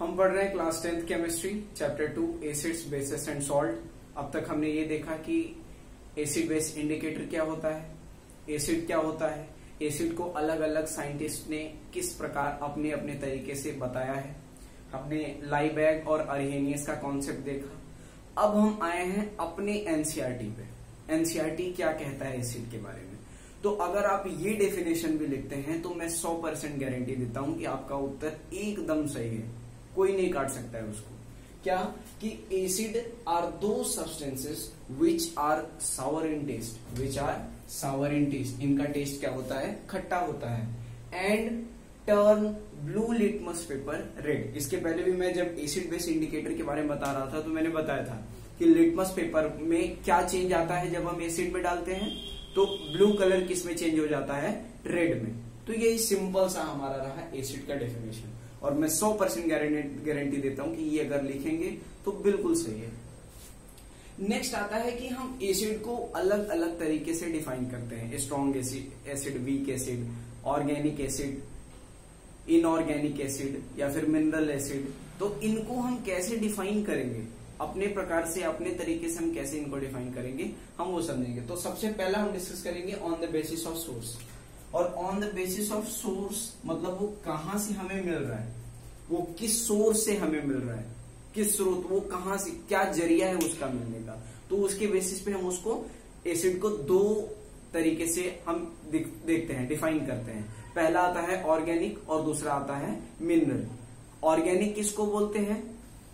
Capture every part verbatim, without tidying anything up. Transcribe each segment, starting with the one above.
हम पढ़ रहे हैं class tenth chemistry chapter two acids bases and salt. अब तक हमने ये देखा कि एसिड बेस इंडिकेटर क्या होता है, एसिड क्या होता है, एसिड को अलग अलग साइंटिस्ट ने किस प्रकार अपने अपने तरीके से बताया है। हमने लाइबैग और अरहेनियस का कॉन्सेप्ट देखा। अब हम आए हैं अपने एनसीईआरटी पे। एनसीईआरटी क्या कहता है एसिड के बारे में। तो अगर आप ये डेफिनेशन भी लिखते हैं तो मैं सौ परसेंट गारंटी देता हूं कि आपका उत्तर एकदम सही है, कोई नहीं काट सकता है उसको। क्या कि एसिड आर दो substances which are sour in taste, which are sour in taste. इनका टेस्ट क्या होता है, खट्टा होता है। And turn blue litmus paper red. इसके पहले भी मैं जब एसिड बेस इंडिकेटर के बारे में बता रहा था तो मैंने बताया था कि लिटमस पेपर में क्या चेंज आता है जब हम एसिड में डालते हैं, तो ब्लू कलर किस में चेंज हो जाता है, रेड में। तो यही सिंपल सा हमारा रहा एसिड का डेफिनेशन, और मैं सौ परसेंट गारंटी देता हूं कि ये अगर लिखेंगे तो बिल्कुल सही है। नेक्स्ट आता है कि हम एसिड को अलग अलग तरीके से डिफाइन करते हैं। Strong acid, weak acid, organic acid, inorganic acid या फिर मिनरल एसिड। तो इनको हम कैसे डिफाइन करेंगे, अपने प्रकार से अपने तरीके से हम कैसे इनको डिफाइन करेंगे, हम वो समझेंगे। तो सबसे पहला हम डिस्कस करेंगे on the basis of source. और on the basis of source मतलब वो कहां से हमें मिल रहा है, वो किस सोर्स से हमें मिल रहा है, किस स्रोत, वो कहां से, क्या जरिया है उसका मिलने का। तो उसके बेसिस पे हम उसको एसिड को दो तरीके से हम देखते हैं, डिफाइन करते हैं। पहला आता है ऑर्गेनिक और दूसरा आता है मिनरल। ऑर्गेनिक किसको बोलते हैं,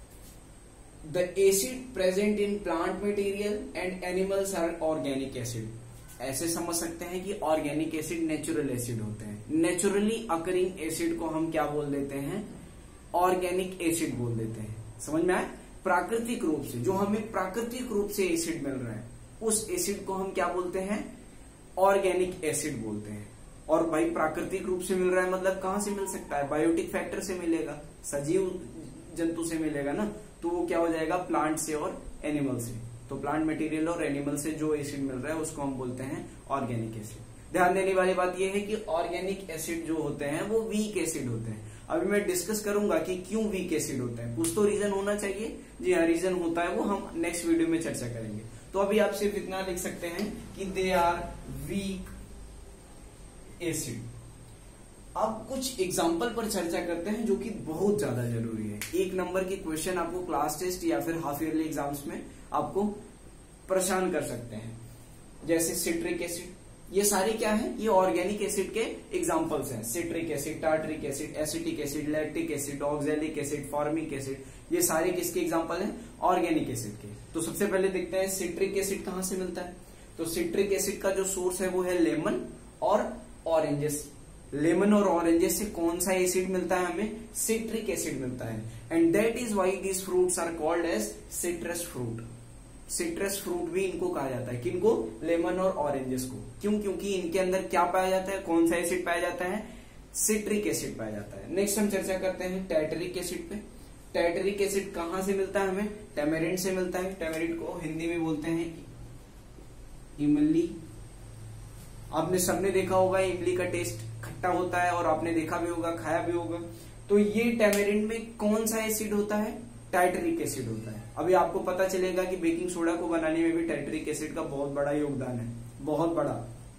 the acid present in plant material and animals are organic acid. ऐसे समझ सकते हैं कि ऑर्गेनिक एसिड नेचुरल एसिड होते हैं। नेचुरली अकरिंग एसिड को हम क्या बोल देते हैं, ऑर्गेनिक एसिड बोल देते हैं। समझ में आए, प्राकृतिक रूप से, जो हमें प्राकृतिक रूप से एसिड मिल रहा है उस एसिड को हम क्या बोलते हैं, ऑर्गेनिक एसिड बोलते हैं। और भाई प्राकृतिक रूप से मिल रहा है मतलब कहां से मिल सकता है, बायोटिक फैक्टर से मिलेगा, सजीव जंतु से मिलेगा ना। तो वो क्या हो जाएगा, प्लांट से और एनिमल से। तो प्लांट मटेरियल और एनिमल से जो एसिड मिल रहा है उसको हम बोलते हैं ऑर्गेनिक एसिड। ध्यान देने वाली बात यह है कि ऑर्गेनिक एसिड जो होते हैं वो वीक एसिड होते हैं। अभी मैं डिस्कस करूंगा कि क्यों वीक एसिड होते हैं, कुछ तो रीजन होना चाहिए। जी हाँ, रीजन होता है, वो हम नेक्स्ट वीडियो में चर्चा करेंगे। तो अभी आप सिर्फ इतना लिख सकते हैं कि दे आर वीक एसिड। अब कुछ एग्जाम्पल पर चर्चा करते हैं जो कि बहुत ज्यादा जरूरी है। एक नंबर के क्वेश्चन आपको क्लास टेस्ट या फिर हाफ ईयरली एग्जाम्स में आपको परेशान कर सकते हैं। जैसे सिट्रिक एसिड, ये सारे क्या है, ये ऑर्गेनिक एसिड के एग्जाम्पल्स हैं। Citric acid, tartaric acid, acetic acid, lactic acid, oxalic acid, formic acid, ये सारे किसके एग्जाम्पल हैं, ऑर्गेनिक एसिड के। तो सबसे पहले देखते हैं सिट्रिक एसिड कहां से मिलता है। तो सिट्रिक एसिड का जो सोर्स है वो है लेमन और ऑरेंजेस। लेमन और ऑरेंजेस से कौन सा एसिड मिलता है हमें, सिट्रिक एसिड मिलता है। And that is why these fruits are called as citrus fruit. Citrus fruit भी इनको कहा जाता है, किनको, लेमन और ऑरेंजेस को। क्यों, क्योंकि इनके अंदर क्या पाया जाता है, कौन सा एसिड पाया जाता है, सिट्रिक एसिड पाया जाता है। नेक्स्ट हम चर्चा करते हैं टैटरिक एसिड पे। टैटरिक एसिड कहां से मिलता है हमें, टैमेरिंड से मिलता है। टैमेरिंड को हिंदी में बोलते हैं इमली। आपने सबने देखा होगा इमली का टेस्ट खट्टा होता है, और आपने देखा भी होगा, खाया भी होगा। तो ये टैमेरिंड में कौन सा एसिड होता है, टाइटरिक एसिड होता है। अभी आपको पता चलेगा कि बेकिंग सोडा को बनाने में भी टाइटरिक एसिड का बहुत बड़ा योगदान है, बहुत बड़ा।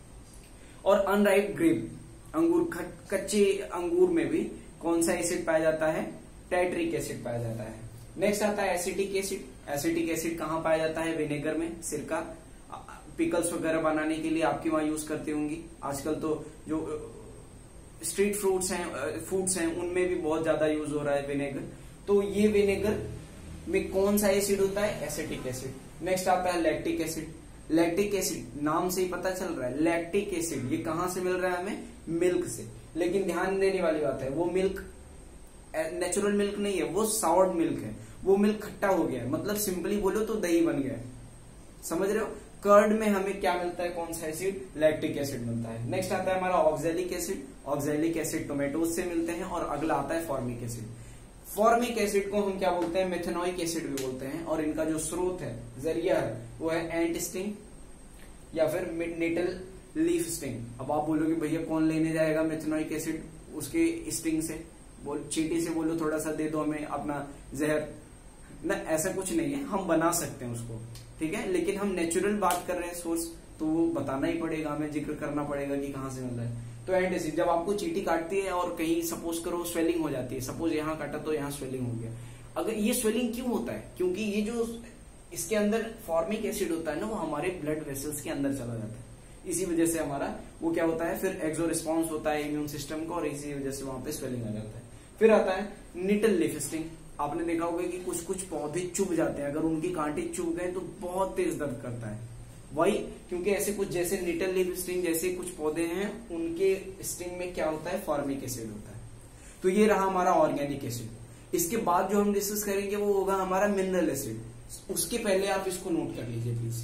और अनराइप ग्रेप, अंगूर, कच्चे अंगूर में भी कौन सा एसिड पाया जाता है, टाइटरिक एसिड पाया जाता है। नेक्स्ट आता है एसिटिक एसिड। एसिटिक एसिड कहां पाया जाता है, विनेगर में, सिरका, पिकल्स वगैरह बनाने के लिए आपकी वहां यूज करती होंगी। आजकल तो जो स्ट्रीट फ्रूट्स हैं, फूड्स हैं, उनमें भी बहुत ज्यादा यूज हो रहा है विनेगर। तो ये विनेगर में कौन सा एसिड होता है, एसिटिक एसिड। नेक्स्ट आता है लैक्टिक एसिड। लैक्टिक एसिड नाम से ही पता चल रहा है, लैक्टिक एसिड ये कहां से मिल रहा है हमें, मिल्क से। लेकिन ध्यान देने वाली बात है, वो मिल्क नेचुरल मिल्क नहीं है, वो सावर्ड मिल्क है। वो मिल्क खट्टा हो गया है, मतलब सिंपली बोलो तो दही बन गया है। समझ रहे हो, कर्ड में हमें क्या मिलता है, कौन सा एसिड, लैक्टिक एसिड मिलता है। नेक्स्ट आता है हमारा oxalic acid. Oxalic acid tomatoes से मिलते हैं। और अगला आता है फॉर्मिक एसिड। फॉर्मिक एसिड को हम क्या बोलते हैं, मेथेनोइक एसिड भी बोलते हैं। और इनका जो स्रोत है, जरिया है, वो है एंट स्टिंग या फिर मिडनेटल लीफ स्टिंग। अब आप बोलोगे भैया कौन लेने जाएगा मेथेनोइक एसिड उसके स्टिंग से, बोल चींटी से बोलो थोड़ा सा दे दो हमें अपना जहर, ना ऐसा कुछ नहीं है, हम बना सकते हैं उसको, ठीक है। लेकिन हम नेचुरल बात कर रहे हैं सोर्स, तो वो बताना ही पड़ेगा, हमें जिक्र करना पड़ेगा कि कहाँ से मिल रहा है। तो एंटासिड, जब आपको चींटी काटती है और कहीं सपोज करो स्वेलिंग हो जाती है, सपोज यहाँ काटा तो यहाँ स्वेलिंग हो गया। अगर ये स्वेलिंग क्यों होता है, क्योंकि ये जो इसके अंदर फॉर्मिक एसिड होता है ना, वो हमारे ब्लड वेसल्स के अंदर चला जाता है, इसी वजह से हमारा वो क्या होता है, फिर एक्सो रिस्पॉन्स होता है इम्यून सिस्टम का, और इसी वजह से वहां पे स्वेलिंग आ जाता है। फिर आता है निटल लीफ स्टिंग। आपने देखा होगा कि कुछ कुछ पौधे चुभ जाते हैं, अगर उनके कांटे चुभ गए तो बहुत तेज दर्द करता है। वही क्योंकि ऐसे कुछ जैसे निटल लीफ स्टिंग जैसे कुछ पौधे हैं, उनके स्टिंग में क्या होता है, फॉर्मिक एसिड होता है। तो ये रहा हमारा ऑर्गेनिक एसिड। इसके बाद जो हम डिस्कस करेंगे वो होगा हमारा मिनरल एसिड। उसके पहले आप इसको नोट कर लीजिए प्लीज।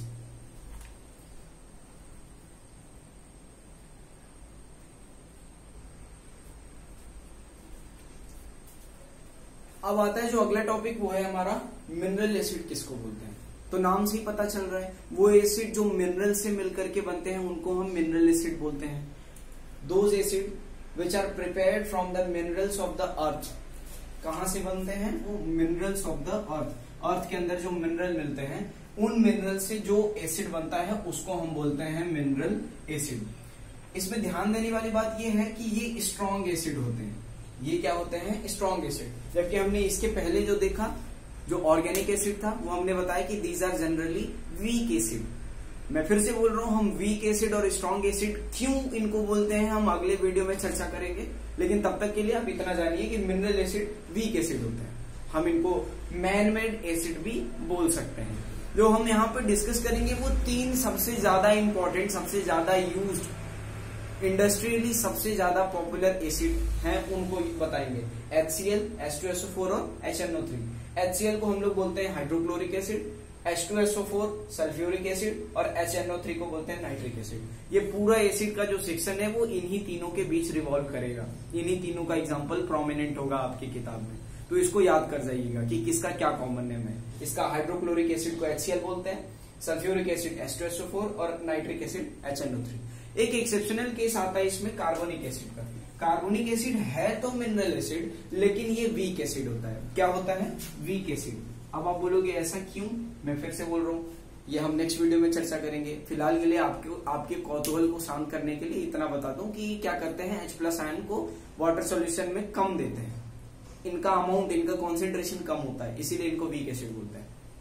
अब आता है जो अगला टॉपिक, वो है हमारा मिनरल एसिड किसको बोलते हैं। तो नाम से ही पता चल रहा है, वो एसिड जो मिनरल से मिलकर के बनते हैं उनको हम मिनरल एसिड बोलते हैं। Those acid which are prepared from the minerals of the earth. कहां से बनते हैं, वो minerals of the earth. Earth के अंदर जो मिनरल मिलते हैं, उन मिनरल से जो एसिड बनता है उसको हम बोलते हैं मिनरल एसिड। इसमें ध्यान देने वाली बात यह है कि ये स्ट्रॉन्ग एसिड होते हैं। ये क्या होते हैं, स्ट्रॉन्ग एसिड। जबकि हमने इसके पहले जो देखा, जो ऑर्गेनिक एसिड था, वो हमने बताया कि these are generally weak acid. मैं फिर से बोल रहा हूं, हम वीक एसिड और स्ट्रॉन्ग एसिड क्यों इनको बोलते हैं हम अगले वीडियो में चर्चा करेंगे। लेकिन तब तक के लिए आप इतना जानिए कि मिनरल एसिड वीक एसिड होते हैं, हम इनको मैन मेड एसिड भी बोल सकते हैं। जो हम यहाँ पे डिस्कस करेंगे वो तीन सबसे ज्यादा इंपॉर्टेंट, सबसे ज्यादा यूज्ड, इंडस्ट्रियली सबसे ज्यादा पॉपुलर एसिड हैं, उनको बताएंगे। H C L, H two S O four और H N O three. H C L को हम लोग बोलते हैं hydrochloric acid, H two S O four sulphuric acid और एच एन ओ थ्री को बोलते हैं नाइट्रिक एसिड। ये पूरा एसिड का जो सेक्शन है वो इन्हीं तीनों के बीच रिवॉल्व करेगा। इन्हीं तीनों का एग्जाम्पल प्रोमिनेंट होगा आपकी किताब में, तो इसको याद कर जाइएगा कि किसका क्या कॉमन नेम है। इसका हाइड्रोक्लोरिक एसिड को एच सी एल बोलते हैं, sulphuric acid H two S O four और nitric acid H N O three. एक एक्सेप्शनल केस आता है इसमें कार्बोनिक एसिड का। कार्बोनिक एसिड है तो मिनरल एसिड, लेकिन ये वीक एसिड होता है। क्या होता है, वीक एसिड। अब आप बोलोगे ऐसा क्यों, मैं फिर से बोल रहा हूं, ये हम नेक्स्ट वीडियो में चर्चा करेंगे। फिलहाल के लिए आपके आपके कौतूहल को शांत करने के लिए इतना बता दूं कि क्या करते हैं, H प्लस आयन को वाटर सोल्यूशन में कम देते हैं। इनका अमाउंट, इनका कॉन्सेंट्रेशन कम होता है, इसीलिए इनको वीक एसिड बोलते हैं।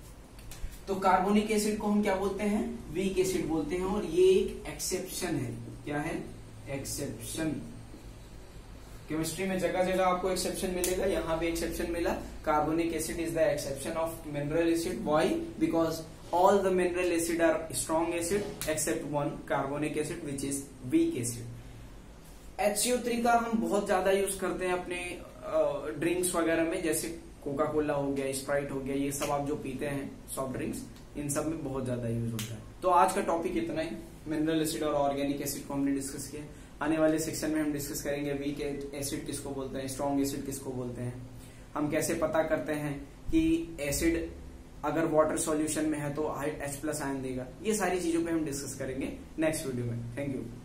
तो कार्बोनिक एसिड को हम क्या बोलते हैं, वीक एसिड बोलते हैं। और ये एक एक्सेप्शन है। क्या है, एक्सेप्शन। केमिस्ट्री में जगह जगह आपको एक्सेप्शन मिलेगा, यहाँ भी एक्सेप्शन मिला। Carbonic acid is the exception of mineral acid. Why, because all the mineral acid are strong acid except one carbonic acid which is weak acid. H C O three का हम बहुत ज्यादा use करते हैं अपने drinks वगैरह में, जैसे कोका कोला हो गया, स्प्राइट हो गया, ये सब आप जो पीते हैं सॉफ्ट ड्रिंक्स, इन सब में बहुत ज्यादा यूज होता है। तो आज का टॉपिक इतना ही, मिनरल एसिड और ऑर्गेनिक एसिड को हमने डिस्कस किया। आने वाले सेक्शन में हम डिस्कस करेंगे वीक एसिड किसको बोलते हैं, स्ट्रॉन्ग एसिड किसको बोलते हैं, हम कैसे पता करते हैं कि एसिड अगर वाटर सॉल्यूशन में है तो एच प्लस आयन देगा। ये सारी चीजों पे हम डिस्कस करेंगे नेक्स्ट वीडियो में। Thank you.